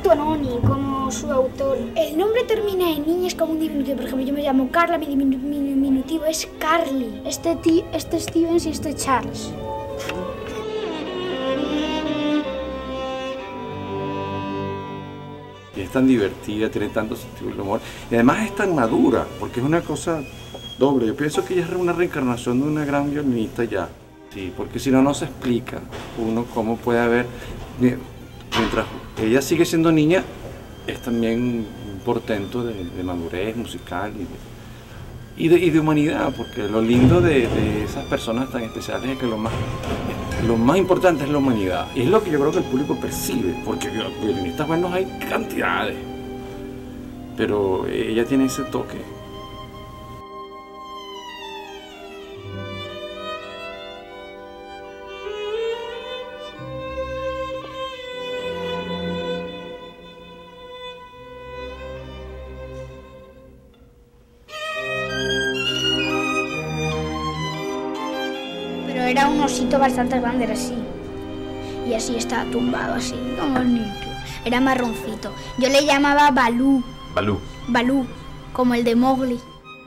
Tononi como su autor. El nombre termina en niña, es como un diminutivo. Por ejemplo, yo me llamo Carla, mi diminutivo es Carly. Este Stevens y este Charles. Y es tan divertida, tiene tanto sentido del humor y además es tan madura, porque es una cosa doble. Yo pienso que ella es una reencarnación de una gran violinista ya. Sí, porque si no, no se explica uno cómo puede haber, mientras ella sigue siendo niña, es también un portento de madurez musical y de humanidad, porque lo lindo de esas personas tan especiales es que lo más importante es la humanidad. Y es lo que yo creo que el público percibe, porque violinistas buenos hay cantidades, pero ella tiene ese toque. Pero era un osito bastante grande, era así. Y así estaba tumbado, así, como bonito. Era marroncito. Yo le llamaba Balú. Balú. Balú, como el de Mowgli.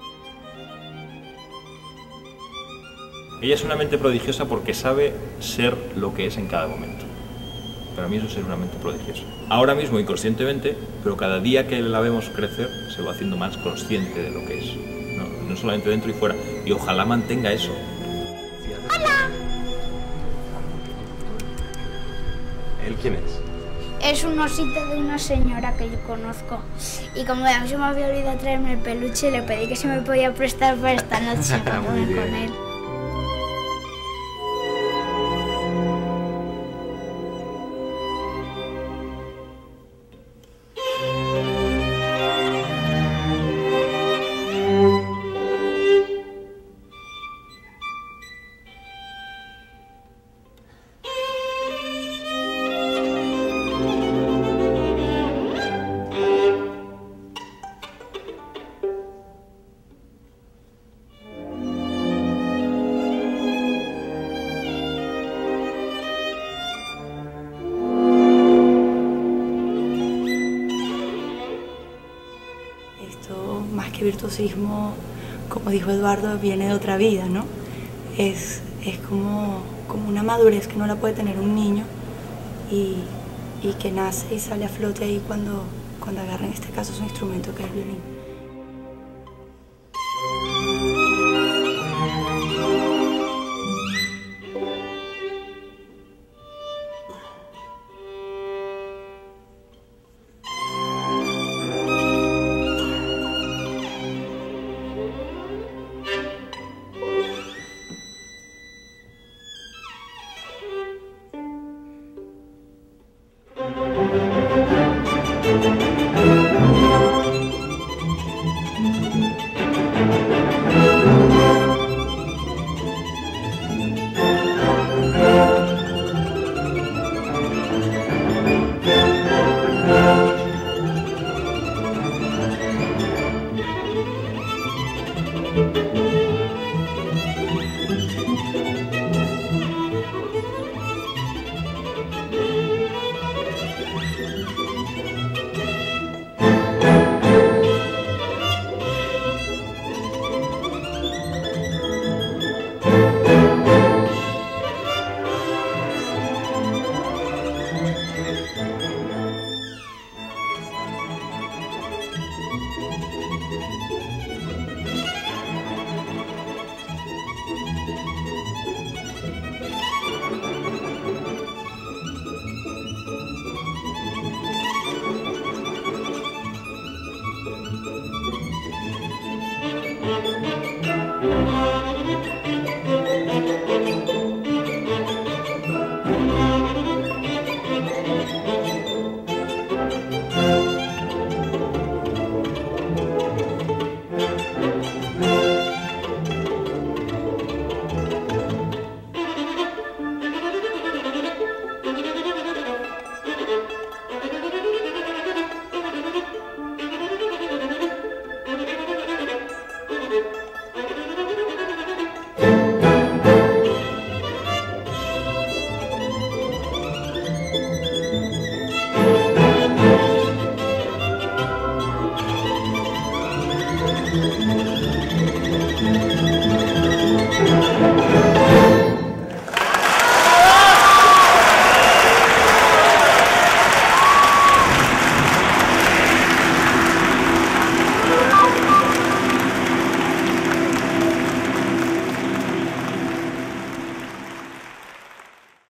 Ella es una mente prodigiosa porque sabe ser lo que es en cada momento. Para mí eso es ser una mente prodigiosa. Ahora mismo inconscientemente, pero cada día que la vemos crecer, se va haciendo más consciente de lo que es. No solamente dentro y fuera. Y ojalá mantenga eso. ¡Hola! ¿Él quién es? Es un osito de una señora que yo conozco. Y como a mí se me había olvidado traerme el peluche, le pedí que se me podía prestar para esta noche para jugar con él. Más que virtuosismo, como dijo Eduardo, viene de otra vida, ¿no? Es como una madurez que no la puede tener un niño y que nace y sale a flote ahí cuando agarra en este caso su instrumento, que es el violín.